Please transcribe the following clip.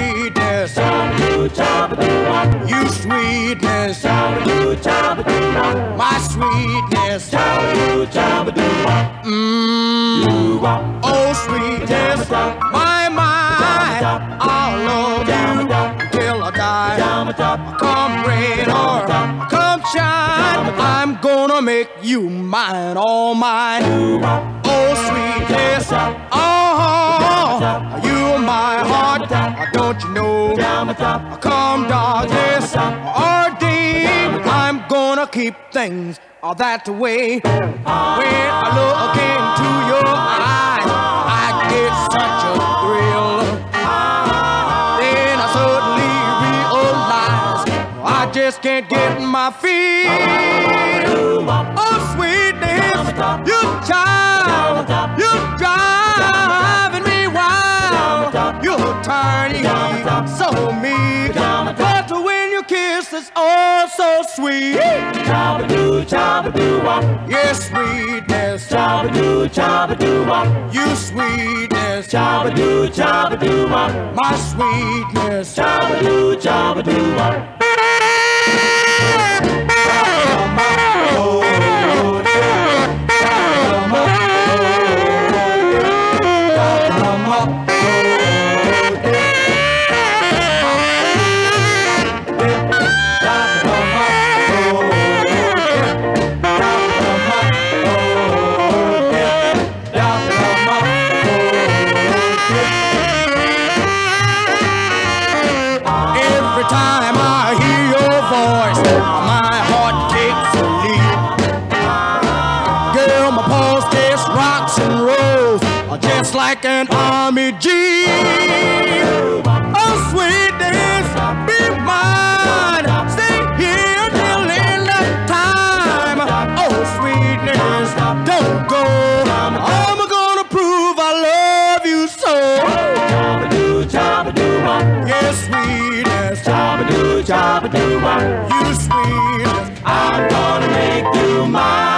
sweetness, you sweetness, my sweetness, oh sweetness, my mind, I'll love you till I die. Come rain or come shine, I'm gonna make you mine, all mine. Oh sweetness, oh, you're my heart, don't you know? Come darkness or day, I'm gonna keep things all that way. When I look into your eyes, I get such a thrill. Then I suddenly realize I just can't get my feet. Oh sweetness, you child, you're driving me wild. You're tiny, so meek, but when you kiss it's all so sweet. Yes, sweetness, you sweetness, my sweetness. Every time I hear your voice, my heart takes a leap. Girl, my pulse just rocks and rolls, just like an army jeep. Oh, sweetness, be mine. Stay here till end of time. Oh, sweetness, don't go. I'm gonna prove I love you so. Yes, sweetness, you sweetness, I'm gonna make you mine.